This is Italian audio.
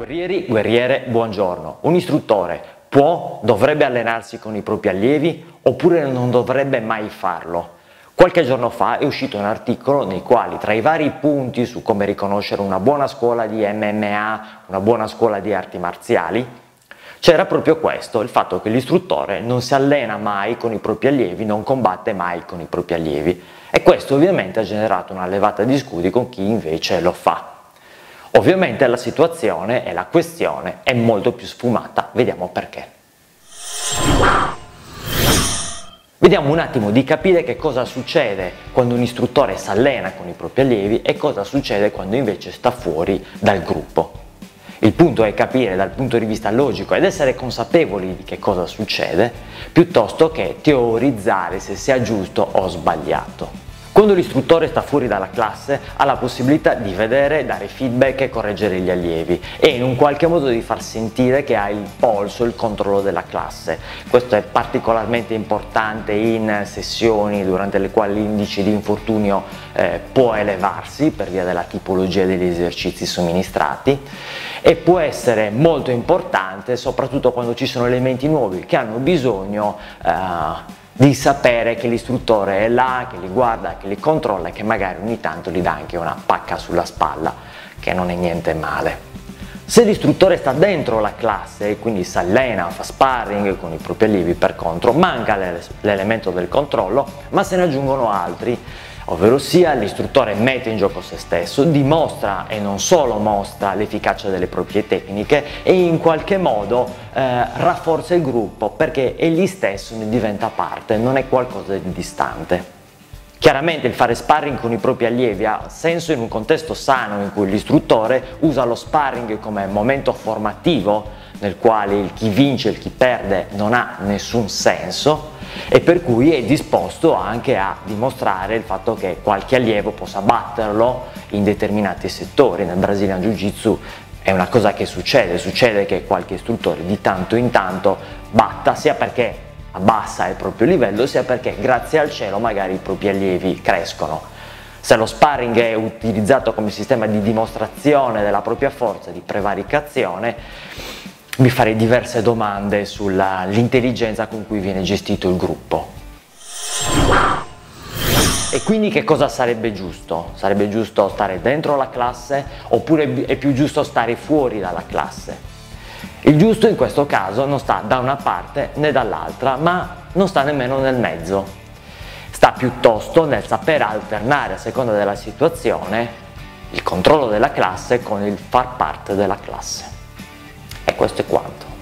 Guerrieri, guerriere, buongiorno. Un istruttore dovrebbe allenarsi con i propri allievi oppure non dovrebbe mai farlo? Qualche giorno fa è uscito un articolo nei quali tra i vari punti su come riconoscere una buona scuola di MMA, una buona scuola di arti marziali, c'era proprio questo, il fatto che l'istruttore non si allena mai con i propri allievi, non combatte mai con i propri allievi, e questo ovviamente ha generato una levata di scudi con chi invece lo fa. Ovviamente la situazione e la questione è molto più sfumata, vediamo perché. Vediamo un attimo di capire che cosa succede quando un istruttore si allena con i propri allievi e cosa succede quando invece sta fuori dal gruppo. Il punto è capire dal punto di vista logico ed essere consapevoli di che cosa succede, piuttosto che teorizzare se sia giusto o sbagliato. Quando l'istruttore sta fuori dalla classe ha la possibilità di vedere, dare feedback e correggere gli allievi e in un qualche modo di far sentire che ha il polso, il controllo della classe. Questo è particolarmente importante in sessioni durante le quali l'indice di infortunio può elevarsi per via della tipologia degli esercizi somministrati, e può essere molto importante soprattutto quando ci sono elementi nuovi che hanno bisogno di sapere che l'istruttore è là, che li guarda, che li controlla e che magari ogni tanto gli dà anche una pacca sulla spalla, che non è niente male. Se l'istruttore sta dentro la classe e quindi si allena, fa sparring con i propri allievi, per contro manca l'elemento del controllo, ma se ne aggiungono altri, ovvero sia l'istruttore mette in gioco se stesso, dimostra e non solo mostra l'efficacia delle proprie tecniche e in qualche modo rafforza il gruppo perché egli stesso ne diventa parte, non è qualcosa di distante. Chiaramente il fare sparring con i propri allievi ha senso in un contesto sano in cui l'istruttore usa lo sparring come momento formativo nel quale il chi vince e il chi perde non ha nessun senso e per cui è disposto anche a dimostrare il fatto che qualche allievo possa batterlo in determinati settori. Nel Brazilian Jiu-Jitsu è una cosa che succede che qualche istruttore di tanto in tanto batta, sia perché abbassa il proprio livello, sia perché grazie al cielo magari i propri allievi crescono. Se lo sparring è utilizzato come sistema di dimostrazione della propria forza, di prevaricazione, mi farei diverse domande sull'intelligenza con cui viene gestito il gruppo. E quindi che cosa sarebbe giusto? Sarebbe giusto stare dentro la classe oppure è più giusto stare fuori dalla classe? Il giusto in questo caso non sta da una parte né dall'altra, ma non sta nemmeno nel mezzo. Sta piuttosto nel saper alternare a seconda della situazione il controllo della classe con il far parte della classe. E questo è quanto.